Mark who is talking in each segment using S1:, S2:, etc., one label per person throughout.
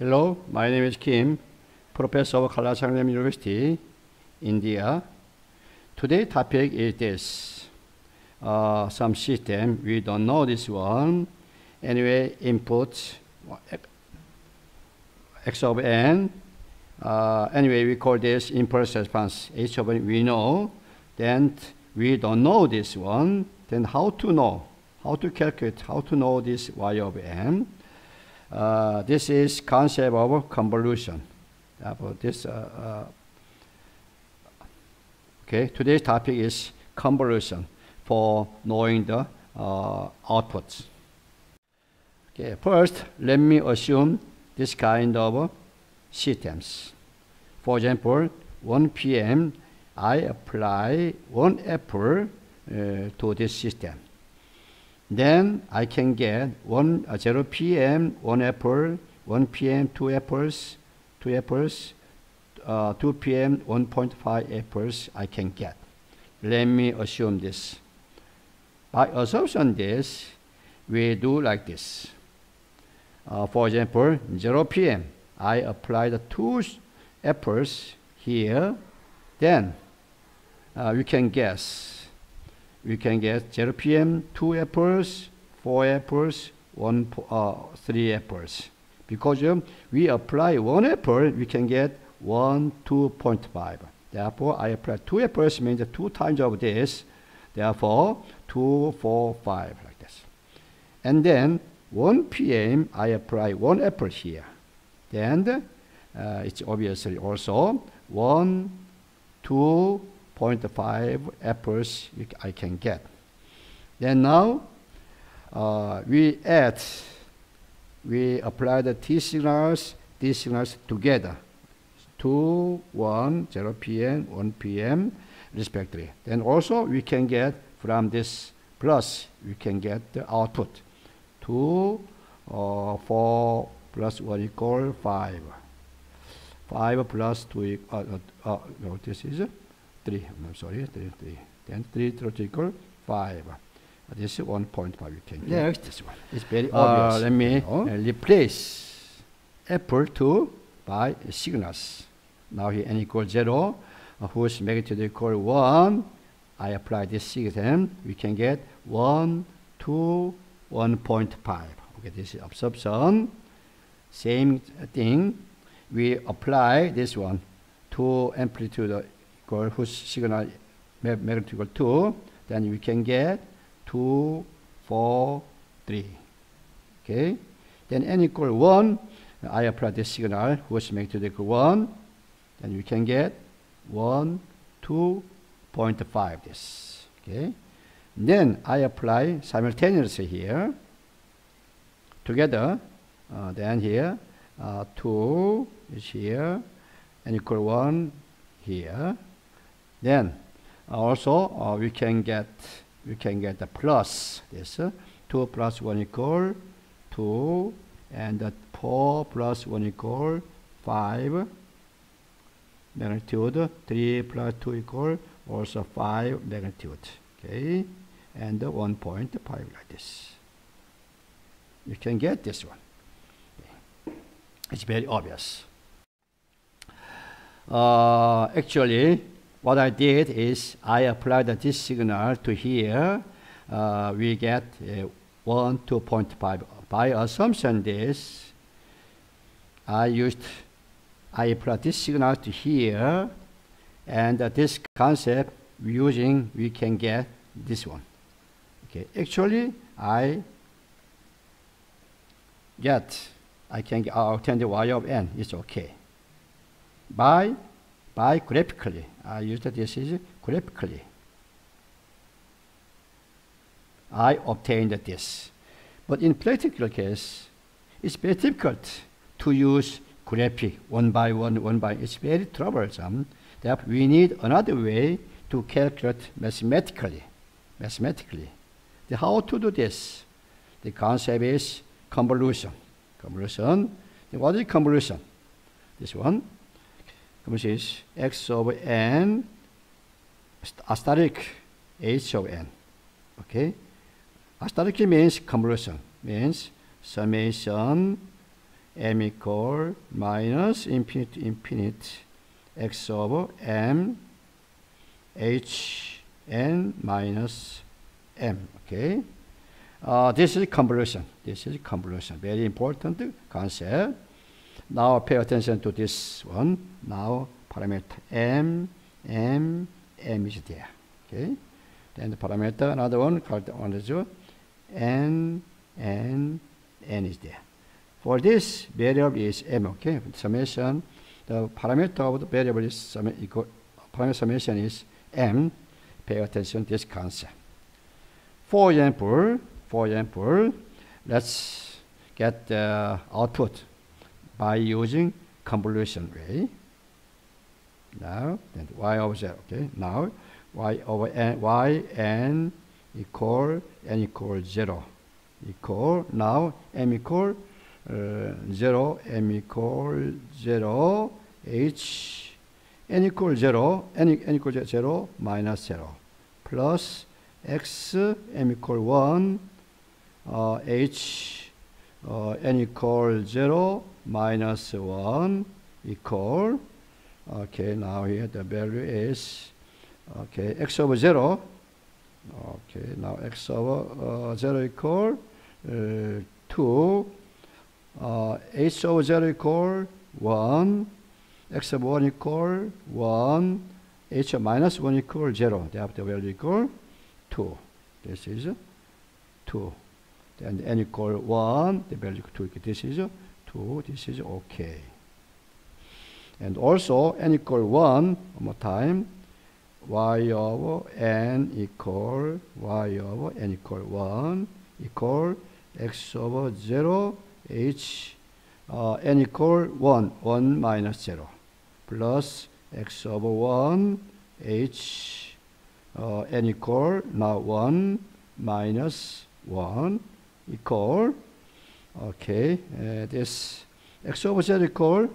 S1: Hello, my name is Kim, professor of Kalachakram University, India. Today's topic is this. Some system, we don't know this one. Anyway, input x of n. Anyway, we call this impulse response. H of n we know. Then we don't know this one. Then how to know? How to calculate? How to know this y of n? This is concept of convolution. Okay, today's topic is convolution for knowing the outputs. Okay, first, let me assume this kind of systems. For example, 1 p.m. I apply 1 apple to this system. Then I can get 0 p.m. 1 apple, 1 p.m. 2 apples, 2 apples, 2 p.m. 1.5 apples I can get. Let me assume this. By assumption this, we do like this. For example, 0 p.m. I apply the 2 apples here. Then we can guess. We can get 0 p.m. 2 apples, 4 apples, 3 apples. Because we apply 1 apple, we can get 2.5. Therefore, I apply 2 apples means 2 times of this. Therefore, 2, 4, 5 like this. And then 1 p.m. I apply 1 apple here. Then it's obviously also 2.5 apples I can get. Then now we apply the these signals together. 2, 1, 0 p.m., 1 p.m. respectively. Then also we can get from this plus, we can get the output. 2, 4 plus 1 equal 5. 5 plus 2 no, this is 3. I'm sorry, 3. Then 3 equal 5. This is 1.5 you can get.
S2: Next.
S1: This one. It's very obvious. Let me replace apple 2 by signals. Now here n equals 0, whose magnitude equal 1. I apply this system. We can get 1, 2, 1.5. Okay, this is absorption. Same thing. We apply this one to amplitude equal whose signal magnitude equal 2. Then we can get 2, 4, 3. Okay. Then n equal 1. I apply this signal whose magnitude equal 1. Then we can get 1, 2.5 this. Okay. Then I apply simultaneously here. Together. Then here 2 is here. N equal 1 here. Then also we can get the plus this 2 plus 1 equal 2, and 4 plus 1 equal 5. Magnitude 3 plus 2 equal also 5 magnitude. Okay, and 1.5 like this. You can get this one. Okay. It's very obvious. Actually, what I did is I applied this signal to here. We get 2.5. By assumption this, I applied this signal to here, and this concept we can get this one. Okay, actually I can obtain the y of n. It's okay. By graphically, I used this is graphically. I obtained this. But in practical case, it's very difficult to use graphic one by one. It's very troublesome. Therefore, we need another way to calculate mathematically. How to do this? The concept is convolution. What is convolution? This one. Convolution is x of n asterisk h of n. Okay. Asterisk means convolution, means summation m equal minus infinite to infinite x over m h n minus m. Okay. This is convolution. This is convolution. Very important concept. Now pay attention to this one. Now parameter m is there. Okay. Then the parameter, another one called n is there. For this variable is m. Okay. Summation. The parameter of the variable is parameter summation is m. Pay attention to this concept. For example, let's get the output by using convolution way. Now, then y over 0. Okay. Now, y over n, y n equal 0 equal now m equal 0, m equal 0, h n equal 0, n equal 0 minus 0 plus x m equal 1, h n equal 0 minus 1 equal, okay, now here the value is, okay, x over 0, okay, now x over 0 equal 2, h over 0 equal 1, x over 1 equal 1, h minus 1 equal 0. They have the value equal 2. This is 2. Then n equal 1, the value equal 2. This is 2. This is okay. And also n equal 1, one more time, y over n equal y over n equal 1 equal x over 0, h n equal 1, 1 minus 0 plus x over 1, h n equal now 1 minus 1 equal, okay, this x over 0 equal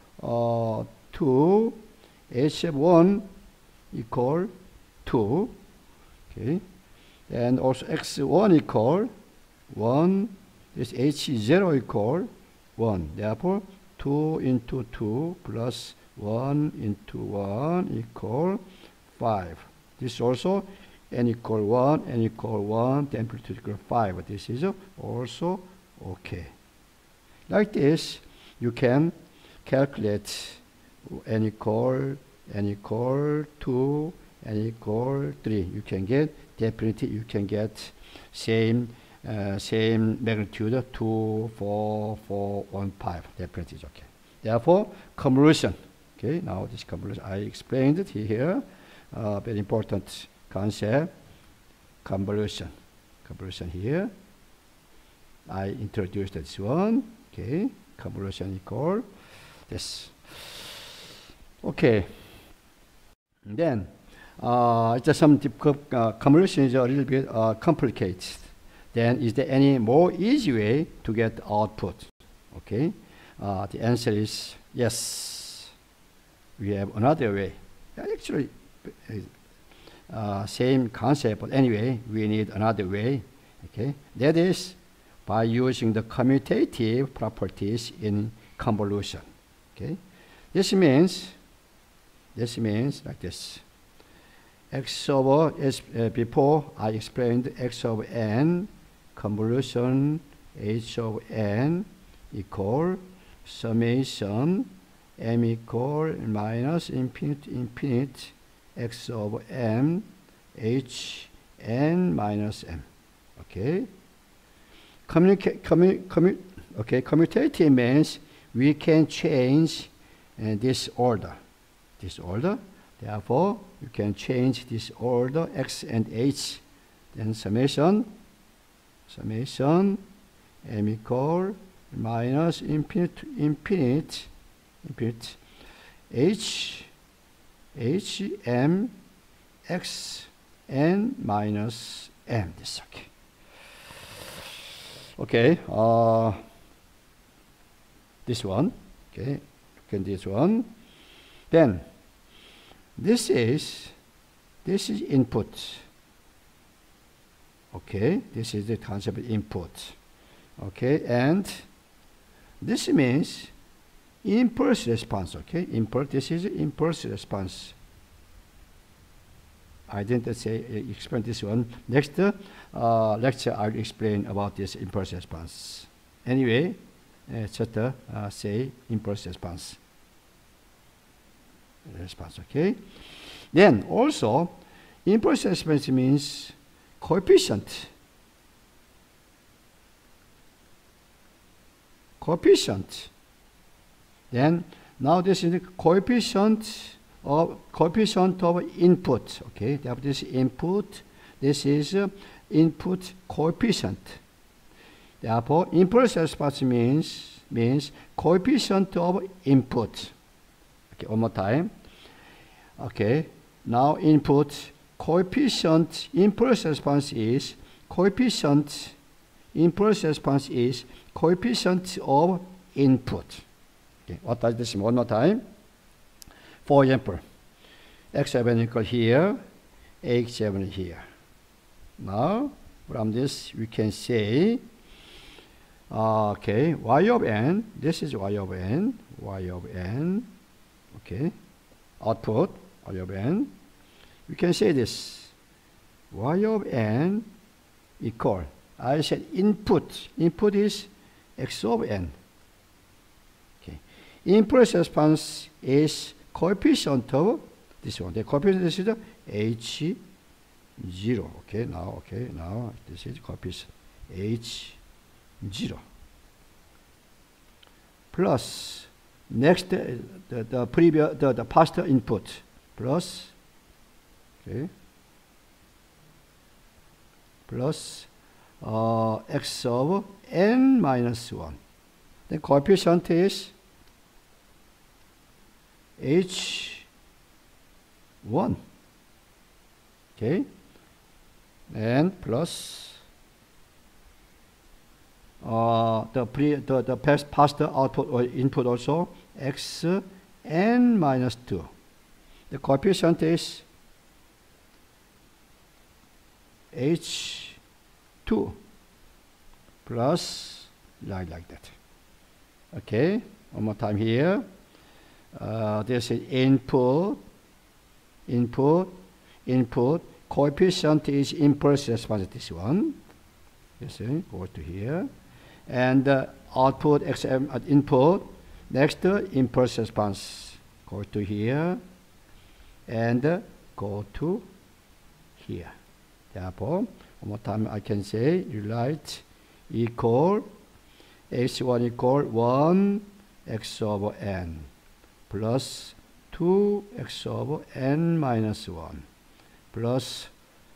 S1: 2, h of 1 equal 2, okay, and also x1 equal 1, this h0 equal 1, therefore 2 into 2 plus 1 into 1 equal 5. This also n equal 1, n equal 1, the amplitude equal 5. This is also okay. Like this, you can calculate n equal 2, n equal 3. You can get definitely you can get same magnitude 2, 4, 4, 1, 5. Definitely is okay. Therefore, convolution. Okay, now this convolution I explained it here. Very important concept. Convolution. Convolution here. I introduced this one. Okay, convolution equal this. Okay. And then it's some convolution is a little bit complicated. Then is there any more easy way to get output? Okay. The answer is yes. We have another way. Actually, same concept, but anyway, we need another way. Okay, that is by using the commutative properties in convolution. Okay, this means like this. X over is before I explained x over n convolution h over n equal summation m equal minus infinite x over m h n minus m. Okay. Commutative means we can change this order. Therefore, you can change this order x and h. Then summation m equal minus infinite h m x n minus m. This is okay. Okay, this one. Okay, look at this one. Then this is input. Okay, this is the concept of input. Okay, and This means impulse response, okay? This is impulse response. I didn't say explain this one. Next lecture, I'll explain about this impulse response. Anyway, just say impulse response. Okay? Then also, impulse response means coefficient. Then now this is the coefficient of input. Okay, this input. This is input coefficient. Therefore, impulse response means coefficient of input. Okay, one more time. Okay, now input coefficient impulse response is coefficient. Impulse response is coefficient of input. Okay, what does this mean? One more time. For example, x7 equal here, x7 here. Now, from this we can say, okay, y of n. This is y of n. Okay, output y of n. We can say this: y of n equal. I said input. Input is x of n. Okay, impulse response is coefficient of this one. The coefficient is h0. Okay, now this is coefficient h0 plus next the previous the past input plus, okay, plus x of n minus 1. The coefficient is h1. Okay, and plus the past output or input also x n minus 2. The coefficient is h2 plus like that. Okay, one more time here. This is input. Coefficient is impulse response. This one. You see, go to here, and output xm at input. Next, impulse response. Go to here, and go to here. Therefore, one more time I can say you write equal h1 equal 1 x over n plus 2 x over n minus 1 plus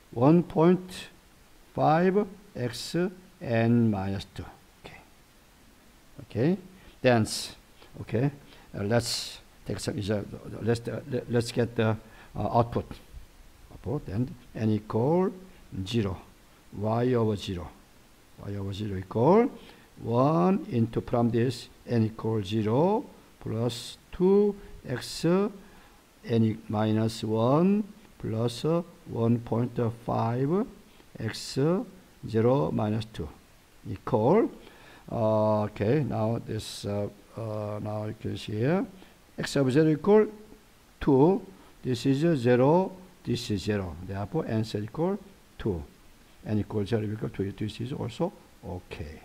S1: 1.5 x n minus 2. Okay. Then okay. Let's take some. Let's get the output. Then n equal 0. Y over 0. Y over 0 equal 1 into from this n equal 0 plus 2 x n minus 1 plus 1.5 x 0 minus 2 equal, okay, now this now you can see here x of 0 equal 2. This is 0, this is 0, therefore answer equal 2. N equal 0 equal 2. This is also okay.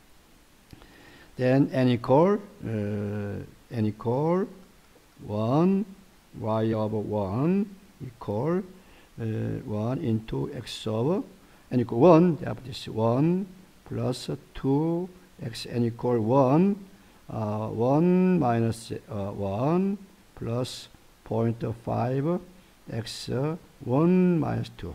S1: Then n equal 1 y over 1 equal 1 into x over n equal 1. Therefore this 1 plus 2 x n equal 1 1 minus 1 plus 0.5 x 1 minus 2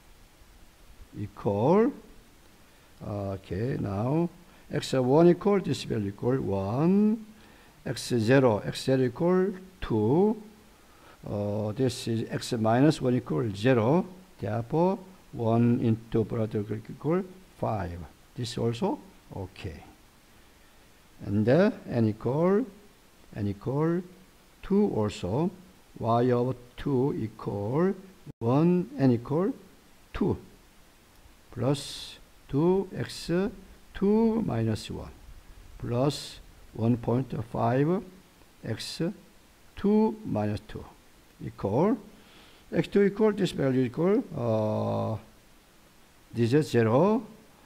S1: equal, okay, now x 1 equal this value equal 1, x 0 equal 2, this is x minus 1 equal 0, therefore 1 into product equal 5. This also okay. And n equal 2 also, y over 2 equal 1, n equal 2 plus 2x 2 minus 1 plus 1.5 x2 minus 2 equal x2 equal this value equal this is 0,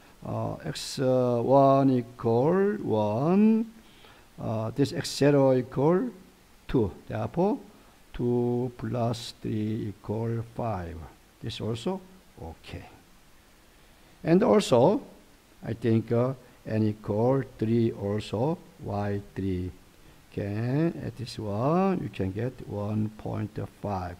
S1: x1 equal 1, this x0 equal 2, therefore 2 plus 3 equal 5. This also okay. And also I think n equal 3 also, y3 can at this one you can get 1.5.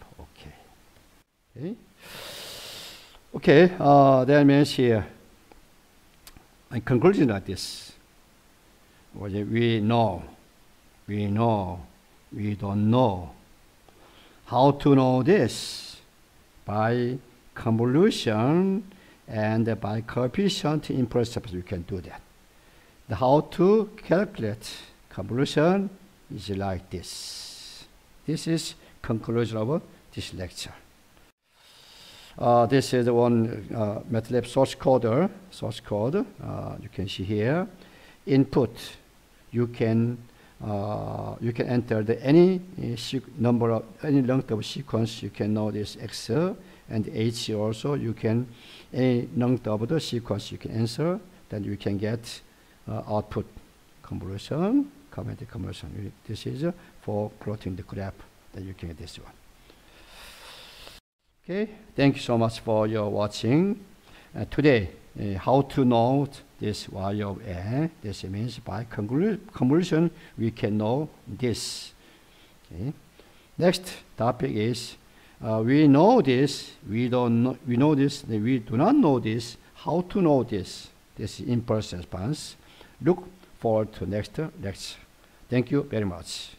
S1: Okay, that means here in conclusion like this, we know, we don't know. How to know this? By convolution and by coefficient intercepts we can do that. The how to calculate convolution is like this. This is conclusion of this lecture. This is one MATLAB source code. You can see here. Input. You can enter any number of any length of sequence. You can know this x and h also. You can any length of the sequence you can answer. Then you can get output convolution, commutative convolution. This is for plotting the graph. Then you can get this one. Okay, thank you so much for your watching. Today, how to know this y of a. This means by convolution we can know this. Okay. Next topic is we know this, we don't know, we know this, we do not know this. How to know this? This is impulse response. Look forward to next lecture. Thank you very much.